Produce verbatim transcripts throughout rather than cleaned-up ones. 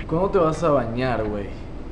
¿Cuándo te vas a bañar, güey?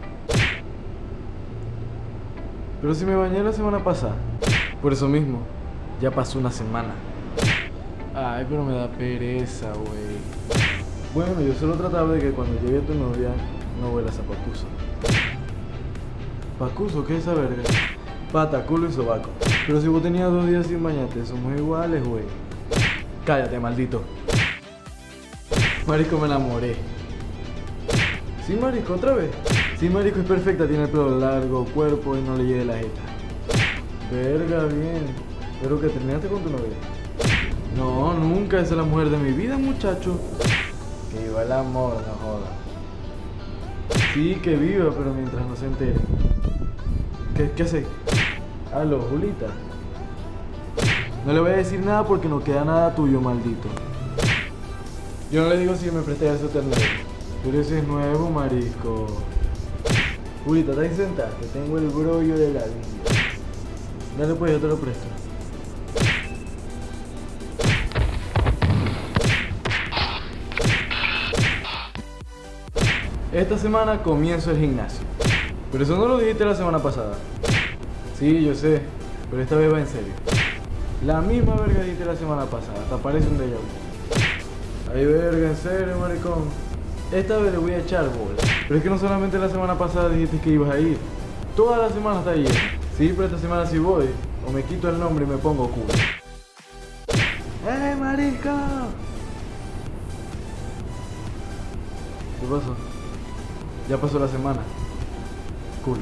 Pero si me bañé la semana pasada. Por eso mismo, ya pasó una semana. Ay, pero me da pereza, güey. Bueno, yo solo trataba de que cuando llegue tu novia no huelas a pacuso. ¿Pacuso? ¿Qué es esa verga? Pata, culo y sobaco. Pero si vos tenías dos días sin bañarte, somos iguales, güey. Cállate, maldito. Marico, me enamoré. Sí, marico, otra vez. Sí, marico, es perfecta, tiene el pelo largo, cuerpo y no le llegue la jeta. Verga, bien. ¿Pero que terminaste con tu novia? No, nunca, esa es la mujer de mi vida, muchacho. Que viva el amor, no joda. Sí, que viva, pero mientras no se entere. ¿Qué, qué hace? Aló, Julita. No le voy a decir nada porque no queda nada tuyo, maldito. Yo no le digo si me presté a su ternero. Pero ese es nuevo, marisco. Julita, ¿estás sentada? Que tengo el brollo de la vida. Dale pues, yo te lo presto. Esta semana comienzo el gimnasio. Pero eso no lo dijiste la semana pasada. Sí, yo sé, pero esta vez va en serio. La misma verga dijiste la semana pasada, hasta parece un déjà vu. Ay, verga, en serio, maricón. Esta vez le voy a echar bola. Pero es que no solamente la semana pasada dijiste que ibas a ir. Toda la semana está llena. Sí, pero esta semana sí voy. O me quito el nombre y me pongo culo. ¡Eh, marico! ¿Qué pasó? Ya pasó la semana. Culo.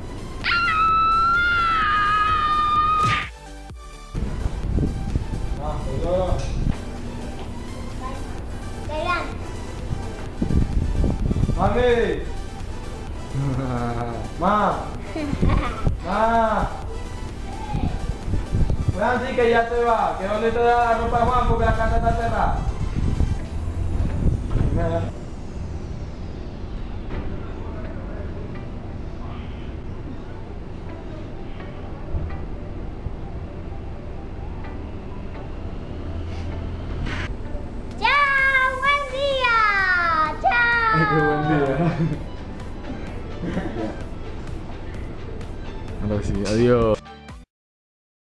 ¡Mami! ¡Ma! ¡Ma! Francis, que ya se va. ¿Que dónde te da la ropa, Juan? Porque la casa está cerrada. Qué buen día. Ahora sí, adiós.